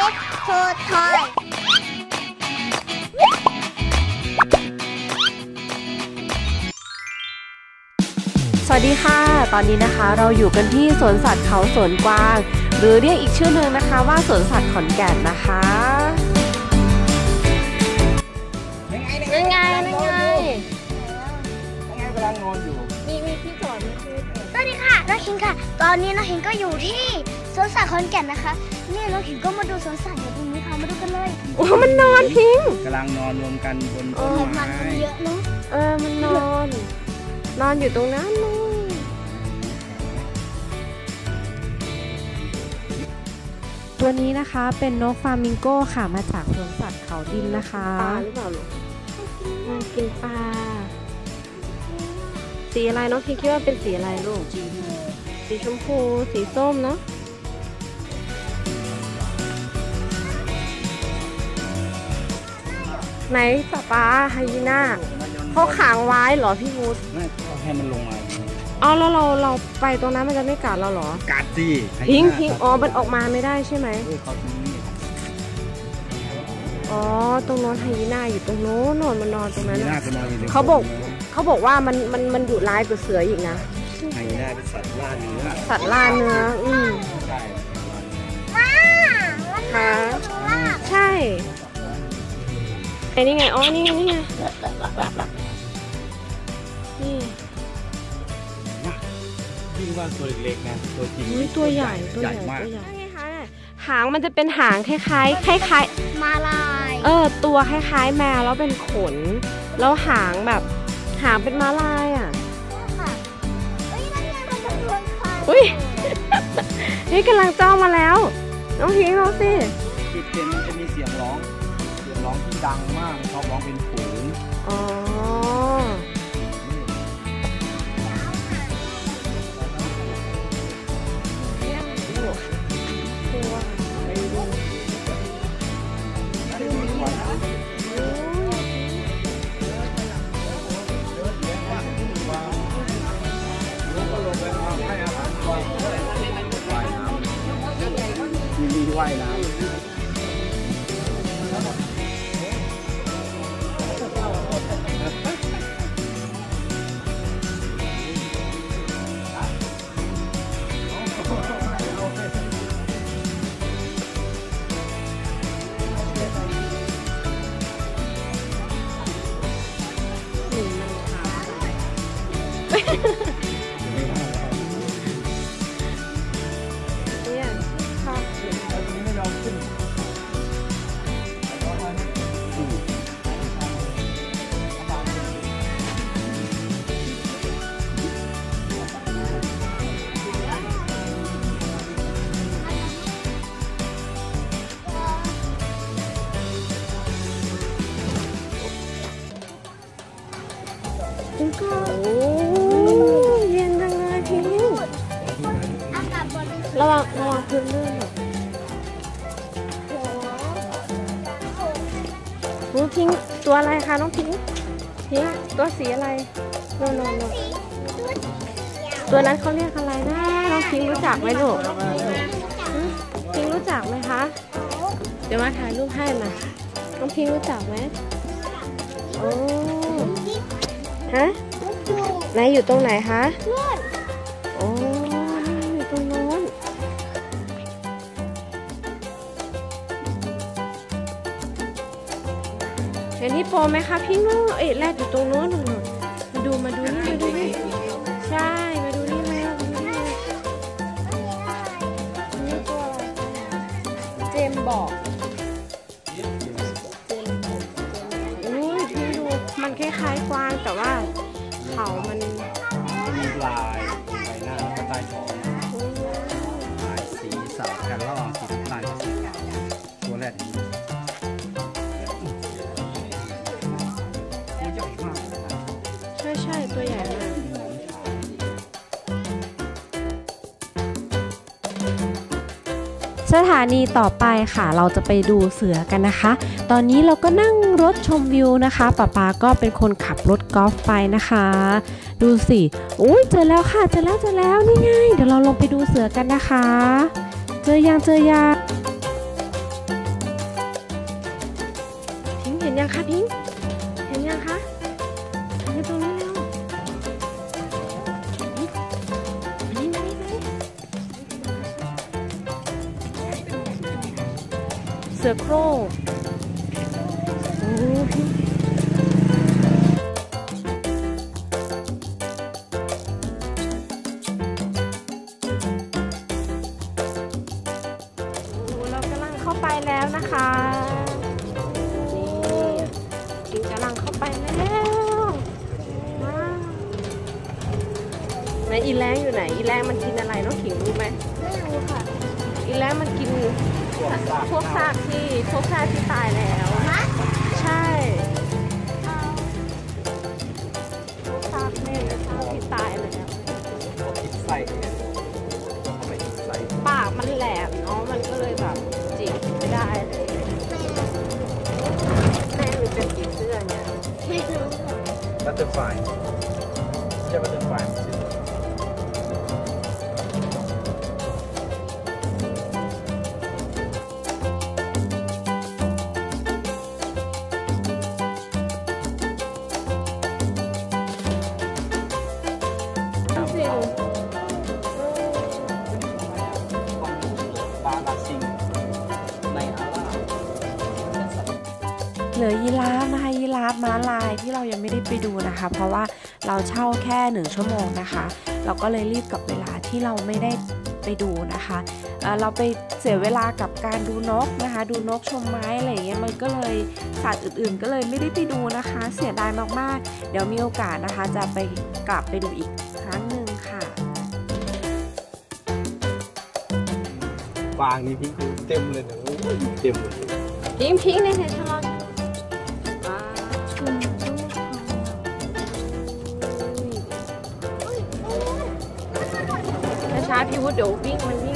ล็กโทรทอยสวัสดีค่ะตอนนี้นะคะเราอยู่กันที่สวนสัตว์เขาสวนกวางหรือเรียกอีกชื่อหนึ่งนะคะว่าสวนสัตว์ขอนแก่นนะคะยังไงกำลังนอนอยู่มีที่จอดไหมคือสวัสดีค่ะน้องคิงค่ะตอนนี้น้องคิงก็อยู่ที่สวนสัตว์ขอนแก่นนะคะนี่น้องคิงก็มาดูสวนสัตว์อยู่ตรงนี้ค่ะมาดูกันเลยโอ้มันนอนพิงกำลังนอนรวมกันบนต้นไม้เยอะเนาะมันนอนอยู่ตรงนั้นตัวนี้นะคะเป็นนกฟลามิงโก้ค่ะมาจากสวนสัตว์เขาดินนะคะปลาหรือเปล่าลูกกินปลาสีอะไรน้องคิดว่าเป็นสีอะไรลูกสีชมพูสีส้มเนาะไหนปลาไฮยีน่าเขาขังไว้เหรอพี่มูสไม่ให้มันลงมาอ๋อแล้วเราไปตรงนั้นมันจะไม่กัดเราเหรอกัดสิทิ้งอ๋อมันออกมาไม่ได้ใช่ไหมอ๋อตรงโน้นไฮยีน่าอยู่ตรงโน้นมันนอนตรงนั้นเขาบอกว่ามันดุร้ายกว่าเสืออีกนะไฮยีน่าเป็นสัตว์ล่าเนื้อใช่ค่ะใช่ไอ้นี่ไงอ๋อนี่ไงนี่ยิ่งว่าตัวเล็กๆนะตัวจริงตัวใหญ่มากหางมันจะเป็นหางคล้ายมาลายตัวคล้ายๆแมวแล้วเป็นขนแล้วหางแบบหางเป็นม้าลายอ่ะอุ้ยนี่กำลังจ้องมาแล้วน้องพิงค์เราสิจุดเด่นมันจะมีเสียงร้องที่ดังมากชอบร้องเป็นฝูงอ๋อมีว่ายน้ำโอ้เย็นจังเลยพิงระวังพื้นลื่นน้องพิงตัวอะไรคะน้องพิงตัวสีอะไรโน่ตัวนั้นเขาเรียกอะไรนะน้องพิงรู้จักไหมลูกพิงรู้จักไหมคะเดี๋ยวมาถ่ายรูปให้มาน้องพิงรู้จักไหมโอ้ฮะไหนอยู่ตรงไหนคะโอ้อยู่ตรงโน้นเห็นฮิปโปไหมคะพี่น้องแรดอยู่ตรงโน้นมาดูนี่ใช่มาดูนี่เลยนี่ตัวเจมบอกพี่ดูมันคล้ายๆกวางแต่ว่าเขามันมีลายใบหน้าแล้วก็ใต้ท้องลายสีสลับกันระหว่างสีน้ำตาลกับสีขาวตัวแรกตัวใหญ่มากใช่ตัวใหญ่มากสถานีต่อไปค่ะเราจะไปดูเสือกันนะคะตอนนี้เราก็นั่งรถชมวิวนะคะป๊าก็เป็นคนขับรถกอล์ฟไปนะคะดูสิอุ้ยเจอแล้วค่ะเจอแล้วนี่ไงเดี๋ยวเราลงไปดูเสือกันนะคะเจอยังยังคะพิงค์เห็นยังคะอยู่ตรงนี้แล้วนี่เสือโคร่งโอ้พิงค์เรากำลังเข้าไปแล้วนะคะนี่กำลังเข้าไปแล้วว้าวไหนอีแรงอยู่ไหนอีแรงมันกินอะไรน้องขิงรู้ไหมไม่รู้ค่ะอีแรงมันกินพวกซากที่ตายแล้วฮะใช่เอาพวกซากที่ตายแล้วกินไส้เอาไปกินไส้ปากมันแหลมเนาะมันก็เลยแบบจิกไม่ได้เลยแม่หรือเป็นผีเสื้อเนี่ยไม่รู้ค่ะบัตเตอร์ไฟใช่บัตเตอร์ไฟมันสิจริงปลาลาซิงในอาราเหลือยีราฟนะคะยีราฟม้าลายที่เรายังไม่ได้ไปดูนะคะ เพราะว่าเราเช่าแค่1 ชั่วโมงนะคะ เราก็เลยรีบกับเวลาที่เราไม่ได้ไปดูนะคะเราไปเสียเวลากับการดูนกนะคะ ดูนกชมไม้อะไรอย่างเงี้ยมันก็เลยสัตว์อื่นๆ ก็เลยไม่ได้ไปดูนะคะ เสียดายมากๆเดี๋ยวมีโอกาสนะคะจะไปกลับไปดูอีกครั้งหนึ่งค่ะฟางนี่พี่คือเต็มเลยนะเต็มเลยพิงค์เนี่ยชะลอว้าวช้าๆพี่วุฒิเดี๋ยวมันวิ่ง